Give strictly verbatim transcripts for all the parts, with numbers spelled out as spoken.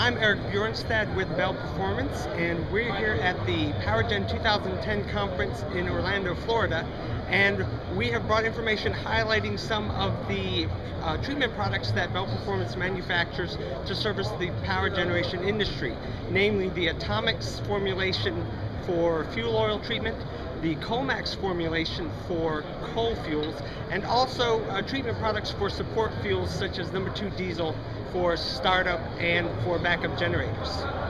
I'm Eric Bjornstad with Bell Performance, and we're here at the PowerGen two thousand ten conference in Orlando, Florida, and we have brought information highlighting some of the uh, treatment products that Bell Performance manufactures to service the power generation industry, namely the Atomics formulation for fuel oil treatment, the Colmax formulation for coal fuels, and also uh, treatment products for support fuels such as number two diesel for startup and for backup generators.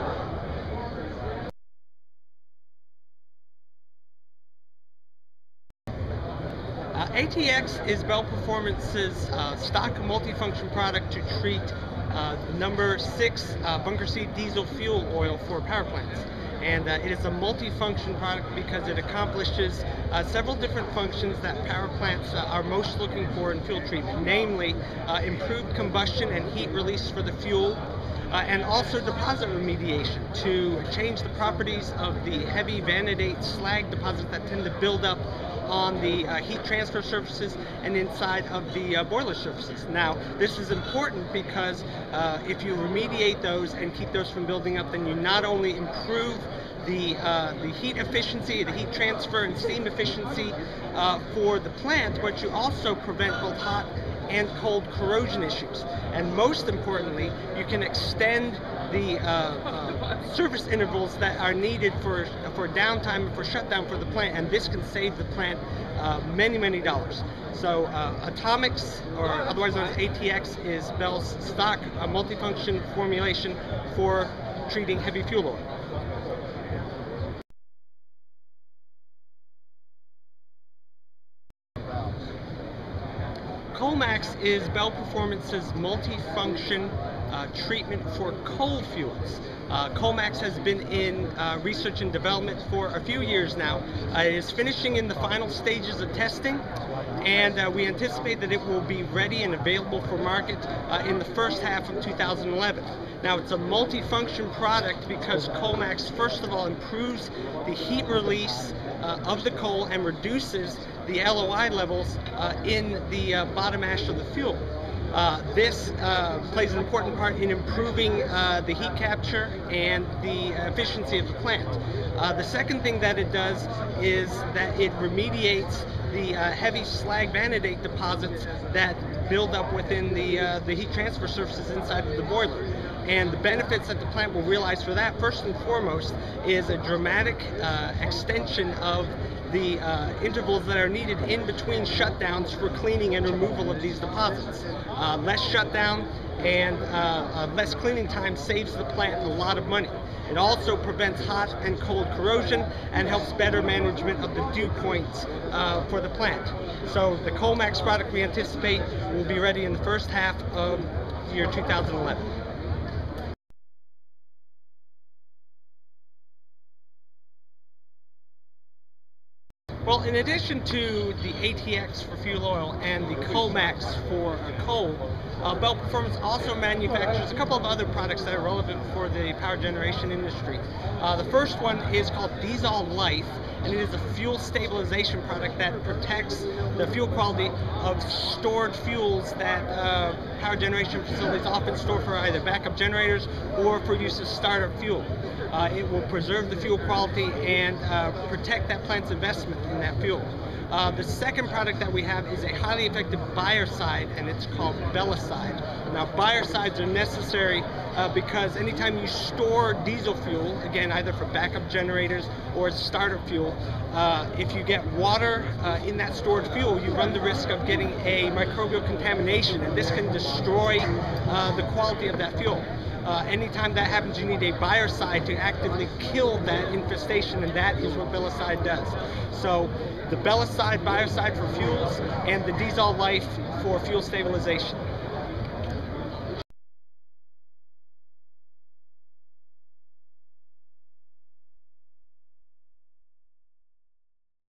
Uh, A T X is Bell Performance's uh, stock multifunction product to treat uh, number six uh, bunker seed diesel fuel oil for power plants. And uh, it is a multi-function product because it accomplishes uh, several different functions that power plants uh, are most looking for in fuel treatment, namely uh, improved combustion and heat release for the fuel, uh, and also deposit remediation to change the properties of the heavy vanadate slag deposits that tend to build up on the uh, heat transfer surfaces and inside of the uh, boiler surfaces. Now, this is important because uh, if you remediate those and keep those from building up, then you not only improve the uh, the heat efficiency, the heat transfer and steam efficiency uh, for the plant, but you also prevent both hot and cold corrosion issues. And most importantly, you can extend the uh, uh, service intervals that are needed for for downtime and for shutdown for the plant, and this can save the plant uh, many, many dollars. So uh, Atomics, or otherwise known as A T X, is Bell's stock uh, multifunction formulation for treating heavy fuel oil. Colmax is Bell Performance's multifunction uh, treatment for coal fuels. Uh, Colmax has been in uh, research and development for a few years now. Uh, it is finishing in the final stages of testing, and uh, we anticipate that it will be ready and available for market uh, in the first half of two thousand eleven. Now, it's a multifunction product because Colmax, first of all, improves the heat release uh, of the coal and reduces the L O I levels uh, in the uh, bottom ash of the fuel. Uh, this uh, plays an important part in improving uh, the heat capture and the efficiency of the plant. Uh, the second thing that it does is that it remediates the uh, heavy slag vanadate deposits that build up within the, uh, the heat transfer surfaces inside of the boiler. And the benefits that the plant will realize for that, first and foremost, is a dramatic uh, extension of the uh, intervals that are needed in between shutdowns for cleaning and removal of these deposits. Uh, less shutdown and uh, uh, less cleaning time saves the plant a lot of money. It also prevents hot and cold corrosion and helps better management of the dew points uh, for the plant. So the Colmax product we anticipate will be ready in the first half of year two thousand eleven. Well, in addition to the A T X for fuel oil and the Colmax for uh, coal, uh, Bell Performance also manufactures a couple of other products that are relevant for the power generation industry. Uh, the first one is called Diesel Life, and it is a fuel stabilization product that protects the fuel quality of stored fuels that uh, power generation facilities often store for either backup generators or for use as startup fuel. Uh, it will preserve the fuel quality and uh, protect that plant's investment in that fuel. Uh, the second product that we have is a highly effective biocide, and it's called Belicide. Now, biocides are necessary uh, because anytime you store diesel fuel, again, either for backup generators or as startup fuel, uh, if you get water uh, in that stored fuel, you run the risk of getting a microbial contamination, and this can destroy uh, the quality of that fuel. Uh, anytime that happens, you need a biocide to actively kill that infestation, and that is what Belicide does. So the Belicide biocide for fuels and the Diesel Life for fuel stabilization.